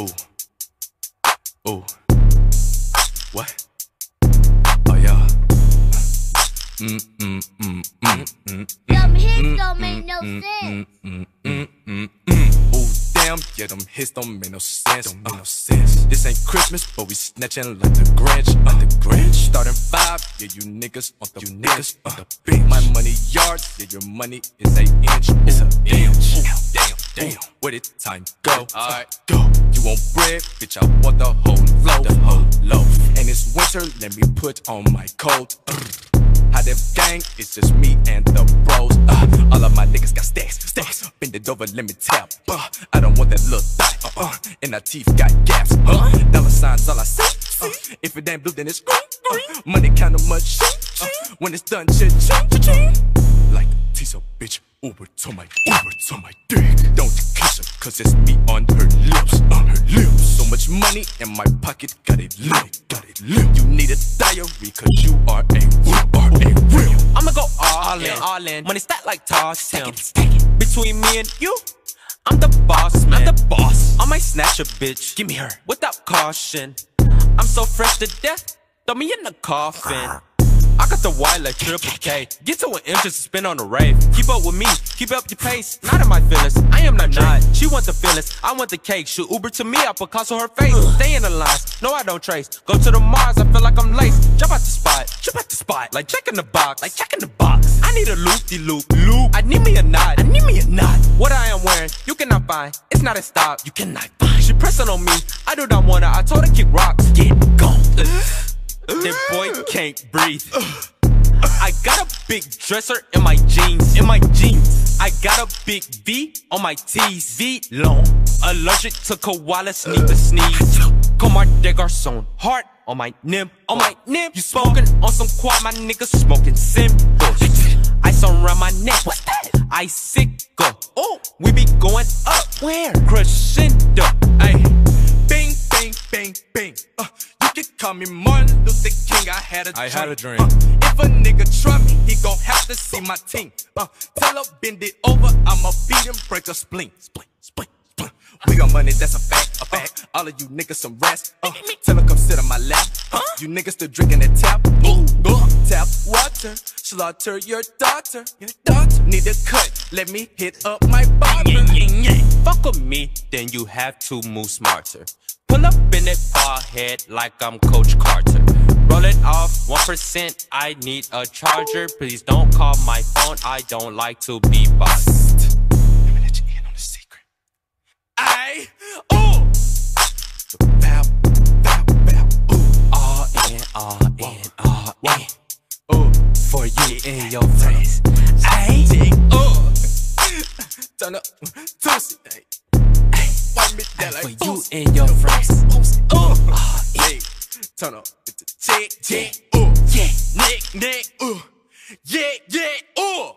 Ooh. Ooh. What? Oh yeah. Them hits don't make no sense. Ooh, damn, yeah, them hits don't make no sense. Don't make no sense. This ain't Christmas, but we snatching like the Grinch. The Grinch. Starting 5, yeah, you niggas on the niggas on the bench. My money yards, yeah, your money is 8 inch. It's a inch. Damn, where did time go? Alright, go. You want bread, bitch? I want the whole loaf. The whole loaf. And it's winter, let me put on my coat. How them gang, it's just me and the bros. All of my niggas got stacks. Bend it over, let me tap. I don't want that little thigh. And our teeth got gaps. Dollar signs, all I see. If it ain't blue, then it's green. Money kinda much. When it's done, cha-ching. Like Tiso, bitch. Uber to my dick. Don't kiss her, cause it's me on her lips. So much money in my pocket, got it lit. You need a diary, cause you are a real. I'ma go all in. Money stack like toss him. Between me and you, I'm the boss, man. I might snatch a bitch, give me her, without caution. I'm so fresh to death, throw me in the coffin. I got the white like Triple K. Get to an M just to spin on the rave. Keep up with me, keep up your pace. Not in my feelings, I am not Drake. She want the feelings, I want the cake. She Uber to me, I Picasso her face. Stay in the lines, no I don't trace. Go to the Mars, I feel like I'm laced. Jump out the spot, like checking the box. I need a loop-de-loop. I need me a knot. What I am wearing, you cannot find. It's not a stop, you cannot find. She pressing on me, I do not wanna. I told her kick rocks. Get gone. That boy can't breathe. I got a big dresser in my jeans. I got a big V on my T's. V long. Allergic to koalas, need to sneeze. Comme des garçons, heart on my nib. You smoking on some quad, my niggas smoking symbols. Ice around my neck. What's that? Icicle. Oh, we be going up. Where? Crescendo. Ay, bing, bing, bing, bing. You can call me Martin Luther King. I had a dream. If a nigga try me, he gon' have to see my team. Tell her bend it over, I'ma beat him, break a spleen. We got money, that's a fact. All of you niggas some rats. Tell her come sit on my lap. You niggas still drinking that tap. Tap water, slaughter your daughter. Need a cut, let me hit up my barber. Fuck with me, then you have to move smarter. Pull up in that bald head like I'm Coach Carter. Roll it off, 1%, I need a charger. Please don't call my phone, I don't like to be bossed. Let me let you in on the secret. Ay, ooh. Bow, ooh. All in. Ooh. For you and your friends. Ay, ooh. Turn up, toasty. For you and your friends. Hey, turn up, it's a chick, ooh, Yeah, nick, ooh, yeah, ooh.